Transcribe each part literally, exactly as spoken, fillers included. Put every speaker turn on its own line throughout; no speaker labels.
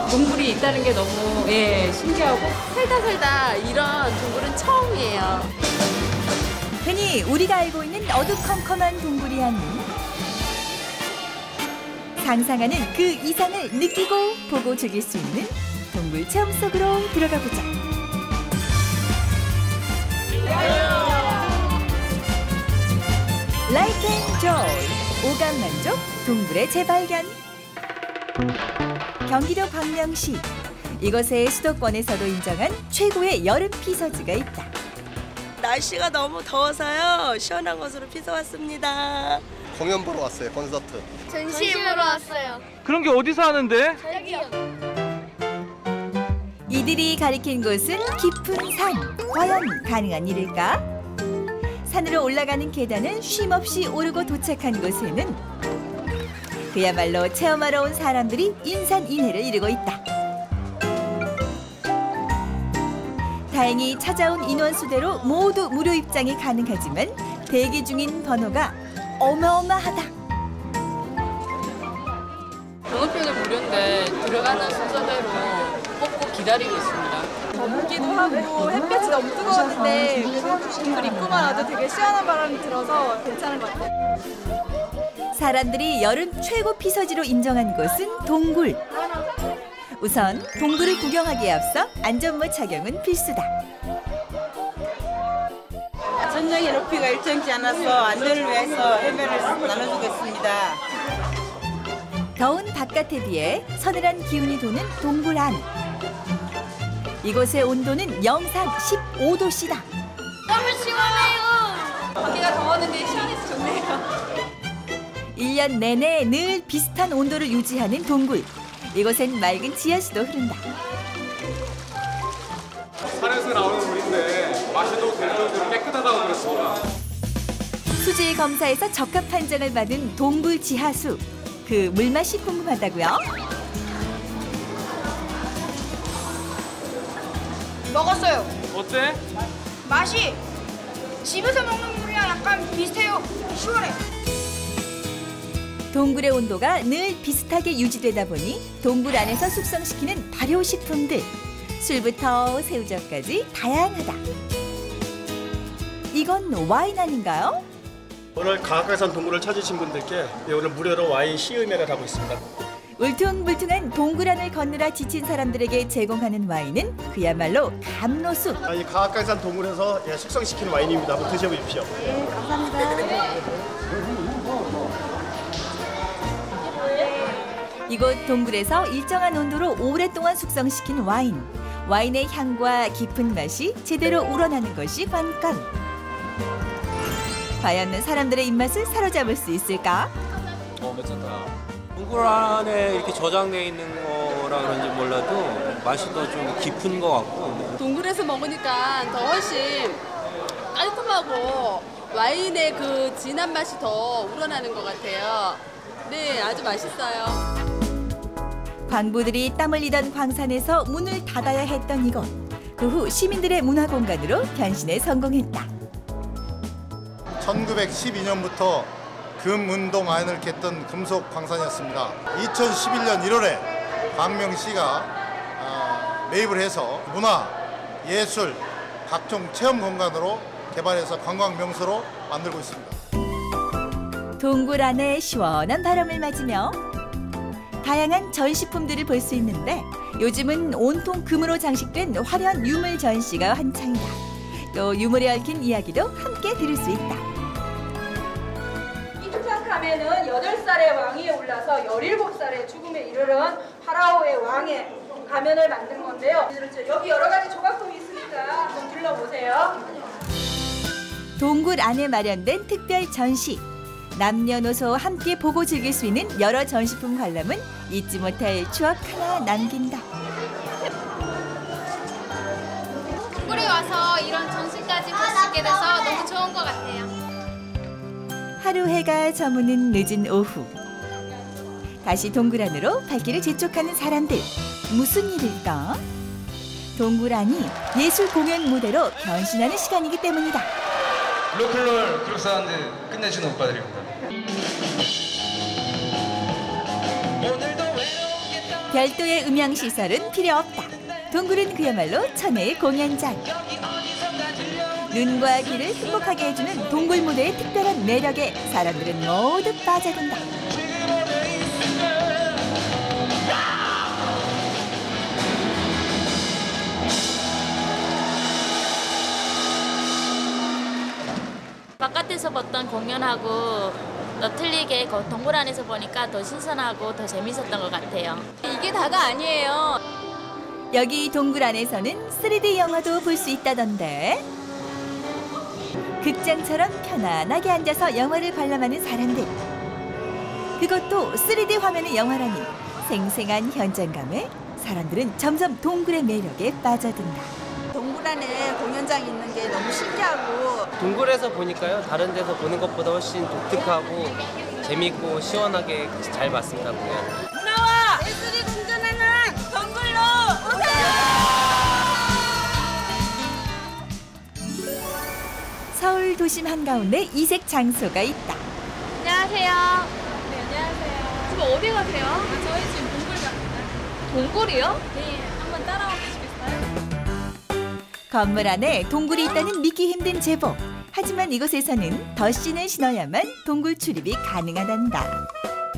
동굴이 있다는 게 너무 예, 신기하고 살다 살다 이런 동굴은 처음이에요.
흔히 우리가 알고 있는 어두컴컴한 동굴이 아닌 상상하는 그 이상을 느끼고 보고 즐길 수 있는 동굴 체험 속으로 들어가 보자. 라이트 앤 조이, 오감 만족 동굴의 재발견. 경기도 광명시, 이곳에 수도권에서도 인정한 최고의 여름 피서지가 있다.
날씨가 너무 더워서요. 시원한 곳으로 피서 왔습니다.
공연 보러 왔어요, 콘서트.
전시회로 왔어요.
그런 게 어디서 하는데?
저기요.
이들이 가리킨 곳은 깊은 산. 과연 가능한 일일까? 산으로 올라가는 계단을 쉼없이 오르고 도착한 곳에는 그야말로 체험하러 온 사람들이 인산인해를 이루고 있다. 다행히 찾아온 인원 수대로 모두 무료 입장이 가능하지만 대기 중인 번호가 어마어마하다.
번호표는 무료인데 들어가는 순서대로 뽑고 기다리고 있습니다.
덥기도 하고 햇볕이 너무 뜨거웠는데 동굴 입구만 와도 되게 시원한 바람이 들어서 괜찮은 것 같아요.
사람들이 여름 최고 피서지로 인정한 곳은 동굴. 우선 동굴을 구경하기에 앞서 안전모 착용은 필수다.
선장의 높이가 일정치 않아서 안전을 위해서 해변을 나눠주겠습니다.
더운 바깥에 비해 서늘한 기운이 도는 동굴 안. 이곳의 온도는 영상 십오 도씨다.
너무 시원해요.
밖에가 더웠는데 시원해서 좋네요.
일 년 내내 늘 비슷한 온도를 유지하는 동굴. 이곳엔 맑은 지하수도 흐른다.
산에서 나오는 물인데 마셔도 될 정도로 깨끗하다고 그랬습니다.
수질 검사에서 적합 판정을 받은 동굴 지하수. 그 물맛이 궁금하다고요?
먹었어요.
어때?
맛이 집에서 먹는 물이랑 약간 비슷해요. 시원해.
동굴의 온도가 늘 비슷하게 유지되다 보니 동굴 안에서 숙성시키는 발효식품들. 술부터 새우젓까지 다양하다. 이건 와인 아닌가요?
오늘 가학강산 동굴을 찾으신 분들께 오늘 무료로 와인 시음회를 하고 있습니다.
울퉁불퉁한 동굴 안을 걷느라 지친 사람들에게 제공하는 와인은 그야말로 감로수.
이 가학강산 동굴에서 숙성시킨 와인입니다. 한번 드셔보십시오.
네, 감사합니다.
이곳 동굴에서 일정한 온도로 오랫동안 숙성시킨 와인. 와인의 향과 깊은 맛이 제대로 우러나는 것이 관건. 과연 사람들의 입맛을 사로잡을 수 있을까?
어, 괜찮다. 동굴 안에 이렇게 저장되어 있는 거라 그런지 몰라도 맛이 더 좀 깊은 것 같고.
동굴에서 먹으니까 더 훨씬 깔끔하고 와인의 그 진한 맛이 더 우러나는 것 같아요. 네, 아주 맛있어요.
광부들이 땀 흘리던 광산에서 문을 닫아야 했던 이곳. 그 후 시민들의 문화공간으로 변신에 성공했다.
천구백십이 년부터 금운동 안을 깼던 금속 광산이었습니다. 이천십일 년 일월에 광명시가 매입을 해서 문화, 예술, 각종 체험 공간으로 개발해서 관광 명소로 만들고 있습니다.
동굴 안에 시원한 바람을 맞으며 다양한 전시품들을 볼 수 있는데 요즘은 온통 금으로 장식된 화려한 유물 전시가 한창이다. 또 유물에 얽힌 이야기도 함께 들을 수 있다.
이 투탕카멘은 여덟 살의 왕위에 올라서 열일곱 살의 죽음에 이르는 파라오의 왕의 가면을 만든 건데요. 여기 여러 가지 조각품이 있으니까 한번 둘러보세요.
동굴 안에 마련된 특별 전시. 남녀노소 함께 보고 즐길 수 있는 여러 전시품 관람은 잊지 못할 추억 하나 남긴다.
동굴에 와서 이런 전시까지 볼 수 있게 돼서 너무 좋은 것 같아요.
하루 해가 저무는 늦은 오후. 다시 동굴 안으로 발길을 재촉하는 사람들. 무슨 일일까? 동굴 안이 예술 공연 무대로 변신하는 시간이기 때문이다.
로컬롤 그룹 사운드 끝내주는 오빠들입니다.
별도의 음향시설은 필요 없다. 동굴은 그야말로 천혜의 공연장. 눈과 귀를 행복하게 해주는 동굴 무대의 특별한 매력에 사람들은 모두 빠져든다.
바깥에서 봤던 공연하고 더 틀리게 동굴 안에서 보니까 더 신선하고 더 재밌었던 것 같아요.
이게 다가 아니에요.
여기 동굴 안에서는 쓰리디 영화도 볼 수 있다던데. 극장처럼 편안하게 앉아서 영화를 관람하는 사람들. 그것도 쓰리디 화면의 영화라니 생생한 현장감에 사람들은 점점 동굴의 매력에 빠져든다.
동굴 안에 공연장이 있는 게 너무 신기하고
동굴에서 보니까요 다른 데서 보는 것보다 훨씬 독특하고 재밌고 시원하게 잘 봤습니다. 공연.
문화와 예술이 공존하는 동굴로 오세요.
서울 도심 한가운데 이색 장소가 있다.
안녕하세요.
네, 안녕하세요.
지금 어디 가세요?
아, 저희 지금 동굴 갑니다.
동굴이요?
네, 한번 따라와 보시겠어요?
건물 안에 동굴이 있다는 믿기 힘든 제보. 하지만 이곳에서는 덧신을 신어야만 동굴 출입이 가능하단다.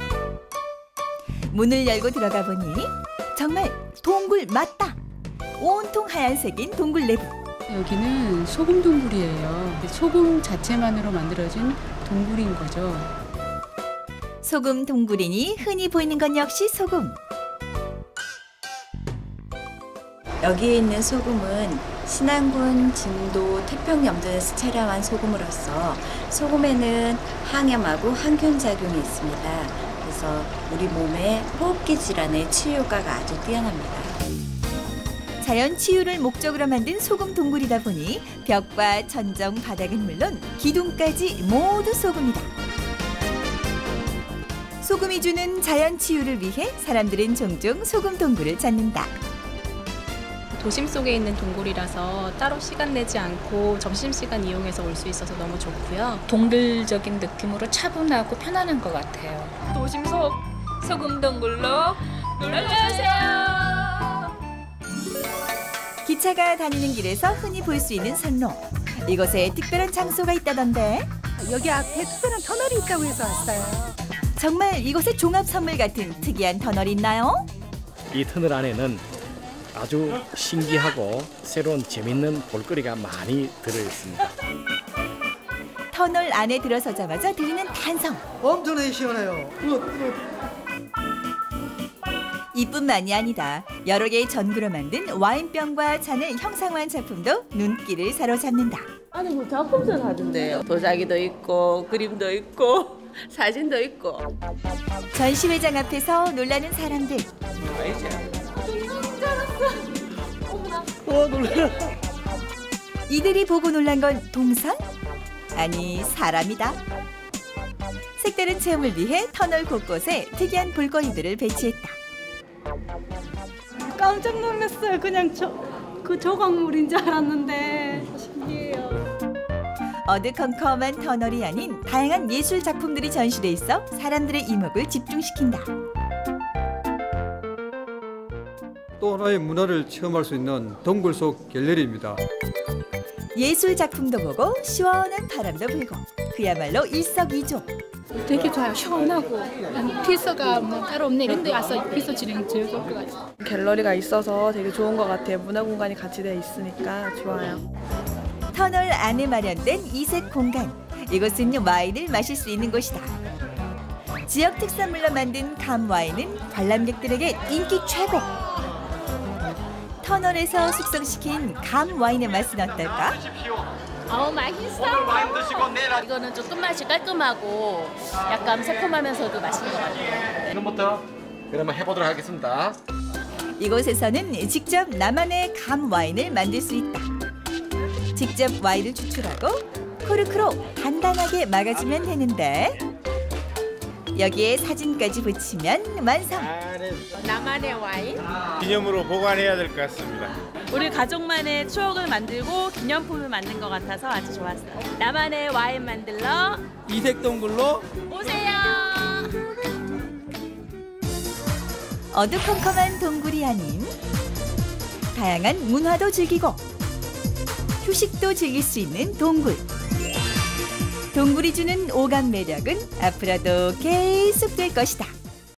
문을 열고 들어가 보니 정말 동굴 맞다. 온통 하얀색인 동굴 내부.
여기는 소금 동굴이에요. 소금 자체만으로 만들어진 동굴인 거죠.
소금 동굴이니 흔히 보이는 건 역시 소금.
여기에 있는 소금은 신안군, 진도, 태평양 등에서 촬영한 소금으로서 소금에는 항염하고 항균 작용이 있습니다. 그래서 우리 몸의 호흡기 질환의 치유 효과가 아주 뛰어납니다.
자연 치유를 목적으로 만든 소금 동굴이다 보니 벽과 천정, 바닥은 물론 기둥까지 모두 소금이다. 소금이 주는 자연 치유를 위해 사람들은 종종 소금 동굴을 찾는다.
도심 속에 있는 동굴이라서 따로 시간 내지 않고 점심시간 이용해서 올 수 있어서 너무 좋고요.
동굴적인 느낌으로 차분하고 편안한 것 같아요.
도심 속 소금 동굴로 놀러주세요.
기차가 다니는 길에서 흔히 볼 수 있는 선로. 이곳에 특별한 장소가 있다던데.
여기 앞에 특별한 터널이 있다고 해서 왔어요.
정말 이곳에 종합 선물 같은 특이한 터널이 있나요?
이 터널 안에는 아주 신기하고 새로운 재밌는 볼거리가 많이 들어있습니다.
터널 안에 들어서자마자 들리는 탄성.
엄청나게 시원해요.
이뿐만이 아니다. 여러 개의 전구로 만든 와인병과 잔을 형상화한 작품도 눈길을 사로잡는다.
아니 뭐 작품전 하던데요. 도자기도 있고 그림도 있고 사진도 있고.
전시회장 앞에서 놀라는 사람들.
와 놀라.
이들이 보고 놀란 건 동상? 아니 사람이다. 색다른 체험을 위해 터널 곳곳에 특이한 볼거리들을 배치했다.
깜짝 놀랐어요. 그냥 저, 그 조각물인 줄 알았는데 신기해요.
어두컴컴한 터널이 아닌 다양한 예술 작품들이 전시돼 있어 사람들의 이목을 집중시킨다.
또 하나의 문화를 체험할 수 있는 동굴 속 갤러리입니다.
예술 작품도 보고 시원한 바람도 불고 그야말로 일석이조.
되게 좋아요. 시원하고 필서가 뭐 따로 없네. 이런 데 와서 필서 진행 제일 좋을 것 같아요.
갤러리가 있어서 되게 좋은 것 같아요. 문화 공간이 같이 되어 있으니까 좋아요.
터널 안에 마련된 이색 공간. 이곳은 와인을 마실 수 있는 곳이다. 지역 특산물로 만든 감 와인은 관람객들에게 인기 최고. 터널에서 숙성시킨 감 와인의 맛은 어떨까?
아우 맛있어. 이거는 좀 끝맛이 깔끔하고 약간 새콤하면서도 맛있는 것 같아요.
지금부터 그러면 해보도록 하겠습니다.
이곳에서는 직접 나만의 감 와인을 만들 수 있다. 직접 와인을 추출하고 코르크로 단단하게 막아주면 되는데 여기에 사진까지 붙이면 완성.
나만의 와인.
기념으로 보관해야 될 것 같습니다.
우리 가족만의 추억을 만들고 기념품을 만든 것 같아서 아주 좋았어요. 나만의 와인 만들러
이색 동굴로
오세요.
어두컴컴한 동굴이 아닌 다양한 문화도 즐기고 휴식도 즐길 수 있는 동굴. 동굴이 주는 오감 매력은 앞으로도 계속될 것이다.